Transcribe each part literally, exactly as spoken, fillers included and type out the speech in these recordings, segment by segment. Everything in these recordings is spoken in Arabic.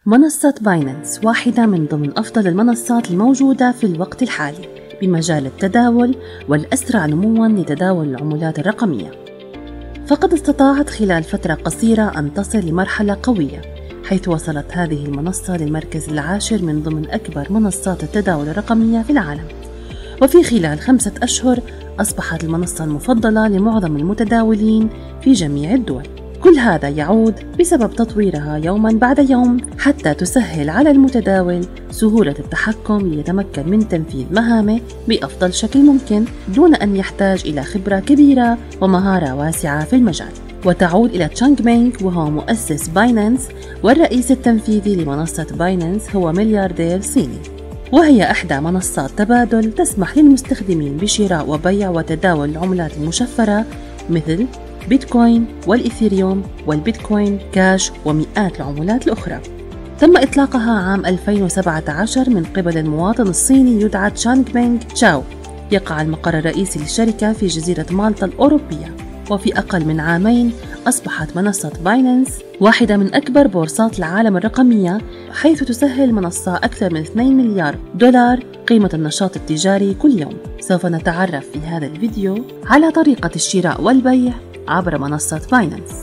منصة باينانس واحدة من ضمن أفضل المنصات الموجودة في الوقت الحالي بمجال التداول والأسرع نمواً لتداول العملات الرقمية، فقد استطاعت خلال فترة قصيرة أن تصل لمرحلة قوية، حيث وصلت هذه المنصة للمركز العاشر من ضمن أكبر منصات التداول الرقمية في العالم. وفي خلال خمسة أشهر أصبحت المنصة المفضلة لمعظم المتداولين في جميع الدول. كل هذا يعود بسبب تطويرها يوماً بعد يوم حتى تسهل على المتداول سهولة التحكم ليتمكن من تنفيذ مهامه بأفضل شكل ممكن دون أن يحتاج إلى خبرة كبيرة ومهارة واسعة في المجال. وتعود إلى تشانغ مينغ، وهو مؤسس باينانس والرئيس التنفيذي لمنصة باينانس، هو ملياردير صيني، وهي إحدى منصات تبادل تسمح للمستخدمين بشراء وبيع وتداول العملات المشفرة مثل بيتكوين والإيثيريوم والبيتكوين كاش ومئات العملات الأخرى. تم إطلاقها عام ألفين وسبعة عشر من قبل المواطن الصيني يدعى تشانغ مينغ تشاو. يقع المقر الرئيسي للشركة في جزيرة مالطا الأوروبية، وفي أقل من عامين أصبحت منصة باينانس واحدة من أكبر بورصات العالم الرقمية، حيث تسهل المنصة أكثر من اثنين مليار دولار قيمة النشاط التجاري كل يوم. سوف نتعرف في هذا الفيديو على طريقة الشراء والبيع عبر منصة باينانس.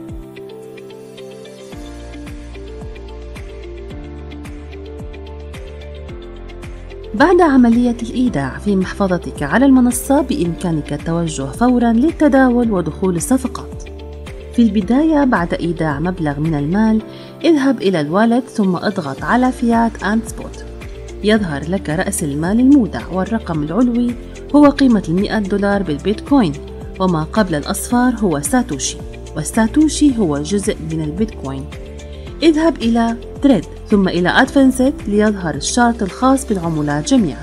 بعد عملية الإيداع في محفظتك على المنصة، بإمكانك التوجه فوراً للتداول ودخول الصفقات. في البداية، بعد إيداع مبلغ من المال، اذهب إلى الوالت ثم اضغط على فيات أند سبوت. يظهر لك رأس المال المودع، والرقم العلوي هو قيمة المئة دولار بالبيتكوين، وما قبل الأصفار هو ساتوشي، والساتوشي هو جزء من البيتكوين. اذهب إلى تريد ثم إلى أدفانسد ليظهر الشارت الخاص بالعملات جميعا.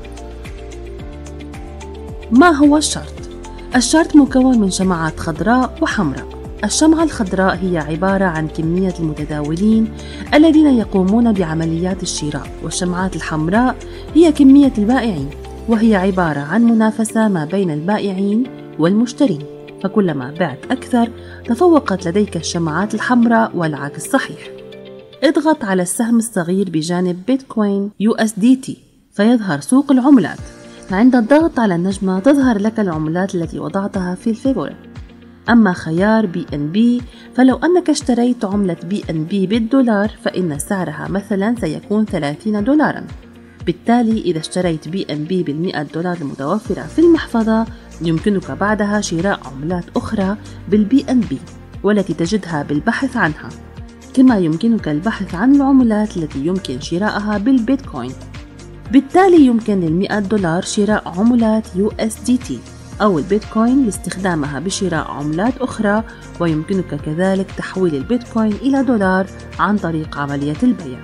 ما هو الشارت؟ الشارت مكون من شمعات خضراء وحمراء. الشمعة الخضراء هي عبارة عن كمية المتداولين الذين يقومون بعمليات الشراء، والشمعات الحمراء هي كمية البائعين، وهي عبارة عن منافسة ما بين البائعين والمشترين، فكلما بعت أكثر تفوقت لديك الشمعات الحمراء، والعكس صحيح. اضغط على السهم الصغير بجانب بيتكوين يو إس دي تي فيظهر سوق العملات. عند الضغط على النجمة تظهر لك العملات التي وضعتها في الفيفوريت. أما خيار بي إن بي، فلو أنك اشتريت عملة بي إن بي بالدولار فإن سعرها مثلا سيكون ثلاثين دولاراً. بالتالي إذا اشتريت بي إن بي بالمئة دولار المتوفرة في المحفظة، يمكنك بعدها شراء عملات أخرى بالبي إن بي والتي تجدها بالبحث عنها، كما يمكنك البحث عن العملات التي يمكن شراءها بالبيتكوين. بالتالي يمكن للمئة دولار شراء عملات يو إس دي تي أو البيتكوين لاستخدامها بشراء عملات أخرى، ويمكنك كذلك تحويل البيتكوين إلى دولار عن طريق عملية البيع.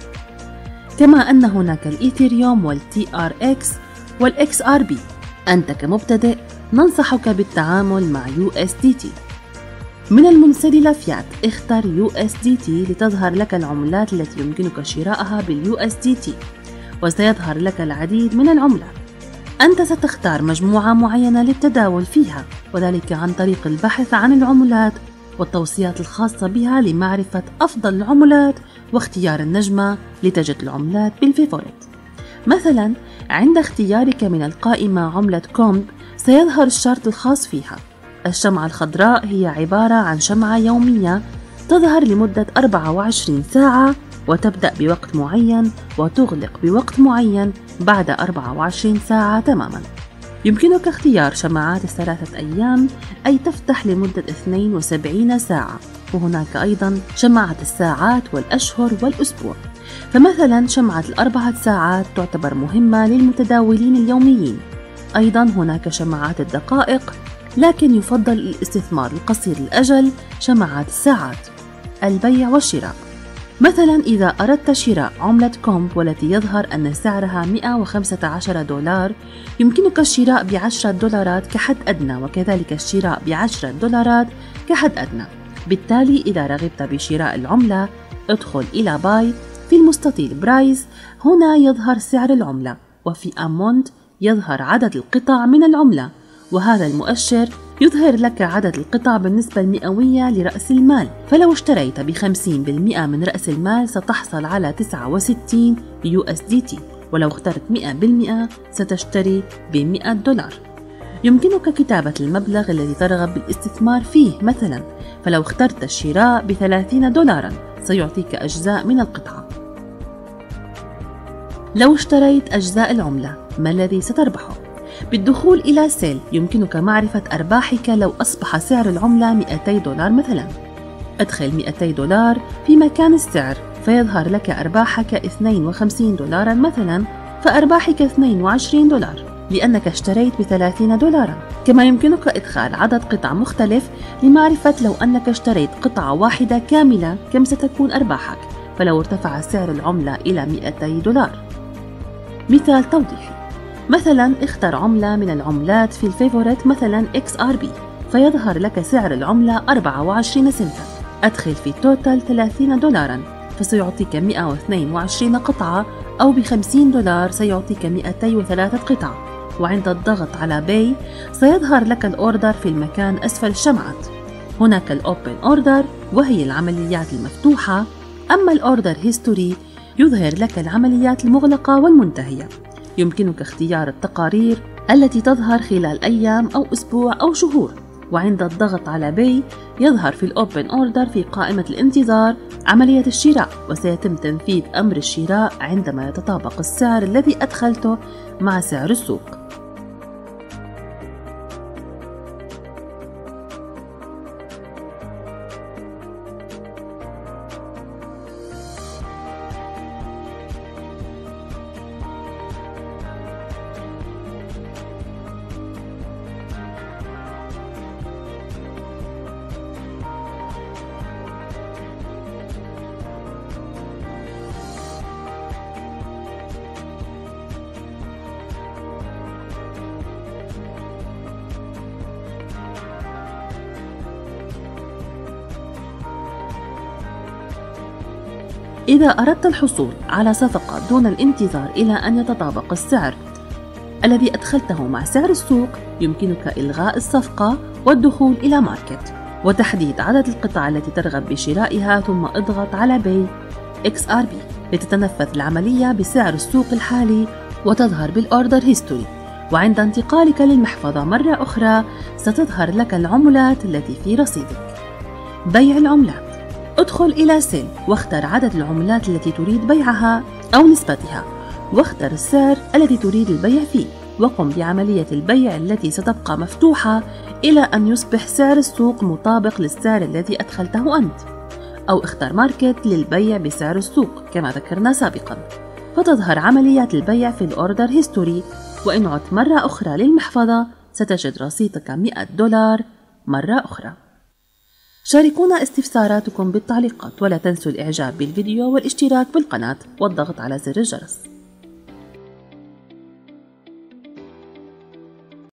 كما أن هناك الإيثيريوم والتي آر إكس والإكس آر بي. أنت كمبتدئ ننصحك بالتعامل مع يو إس دي تي. من المنسدلة فيات، اختر يو إس دي تي لتظهر لك العملات التي يمكنك شراءها باليو إس دي تي، وسيظهر لك العديد من العملات. أنت ستختار مجموعة معينة للتداول فيها، وذلك عن طريق البحث عن العملات والتوصيات الخاصة بها لمعرفة أفضل العملات واختيار النجمة لتجد العملات بالفيفوريت. مثلا عند اختيارك من القائمة عملة كومب سيظهر الشارت الخاص فيها. الشمعة الخضراء هي عبارة عن شمعة يومية تظهر لمدة أربعة وعشرين ساعة، وتبدأ بوقت معين وتغلق بوقت معين بعد أربعة وعشرين ساعة تماما. يمكنك اختيار شمعات الثلاثة أيام، أي تفتح لمدة اثنين وسبعين ساعة، وهناك أيضا شمعة الساعات والأشهر والأسبوع. فمثلا شمعة الأربعة ساعات تعتبر مهمة للمتداولين اليوميين. أيضا هناك شمعات الدقائق، لكن يفضل الاستثمار القصير الأجل شمعات الساعات. البيع والشراء، مثلا إذا أردت شراء عملة كومب والتي يظهر أن سعرها مئة وخمسة عشر دولار، يمكنك الشراء بعشرة دولارات كحد أدنى، وكذلك الشراء بعشرة دولارات كحد أدنى. بالتالي إذا رغبت بشراء العملة ادخل إلى باي في المستطيل برايس، هنا يظهر سعر العملة، وفي أمونت يظهر عدد القطع من العملة، وهذا المؤشر يظهر لك عدد القطع بالنسبة المئوية لرأس المال، فلو اشتريت بخمسين بالمئة من رأس المال ستحصل على تسعة وستين يو اس دي تي، ولو اخترت مئة بالمئة ستشتري بمئة دولار. يمكنك كتابة المبلغ الذي ترغب بالاستثمار فيه مثلا، فلو اخترت الشراء بثلاثين دولارا سيعطيك أجزاء من القطعة. لو اشتريت أجزاء العملة ما الذي ستربحه؟ بالدخول إلى سيل يمكنك معرفة أرباحك لو أصبح سعر العملة مئتي دولار مثلا. ادخل مئتي دولار في مكان السعر فيظهر لك أرباحك اثنين وخمسين دولارا مثلا، فأرباحك اثنين وعشرين دولار لأنك اشتريت بثلاثين دولارا. كما يمكنك إدخال عدد قطع مختلف لمعرفة لو أنك اشتريت قطعة واحدة كاملة كم ستكون أرباحك، فلو ارتفع سعر العملة إلى مئتي دولار. مثال توضيحي: مثلا اختر عملة من العملات في الفيفوريت مثلا إكس آر بي فيظهر لك سعر العملة أربعة وعشرين سنتا. أدخل في توتال ثلاثين دولارا فسيعطيك مئة واثنين وعشرين قطعة، أو بخمسين دولار سيعطيك مئتي وثلاثة قطع. وعند الضغط على باي سيظهر لك الأوردر في المكان أسفل الشمعات. هناك الأوبن أوردر وهي العمليات المفتوحة، أما الأوردر هيستوري يظهر لك العمليات المغلقة والمنتهية. يمكنك اختيار التقارير التي تظهر خلال أيام أو أسبوع أو شهور. وعند الضغط على باي يظهر في الأوبن أوردر في قائمة الانتظار عملية الشراء، وسيتم تنفيذ أمر الشراء عندما يتطابق السعر الذي أدخلته مع سعر السوق. إذا أردت الحصول على صفقة دون الانتظار إلى أن يتطابق السعر الذي أدخلته مع سعر السوق، يمكنك إلغاء الصفقة والدخول إلى ماركت وتحديد عدد القطع التي ترغب بشرائها، ثم اضغط على باي إكس آر بي لتتنفذ العملية بسعر السوق الحالي وتظهر بالأوردر هيستوري. وعند انتقالك للمحفظة مرة أخرى ستظهر لك العملات التي في رصيدك. بيع العملات: ادخل إلى سيل واختر عدد العملات التي تريد بيعها أو نسبتها، واختر السعر الذي تريد البيع فيه، وقم بعملية البيع التي ستبقى مفتوحة إلى أن يصبح سعر السوق مطابق للسعر الذي أدخلته أنت، أو اختر ماركت للبيع بسعر السوق كما ذكرنا سابقا، فتظهر عمليات البيع في الأوردر هيستوري. وإن عدت مرة أخرى للمحفظة ستجد رصيدك مئة دولار مرة أخرى. شاركونا استفساراتكم بالتعليقات، ولا تنسوا الإعجاب بالفيديو والاشتراك بالقناة والضغط على زر الجرس.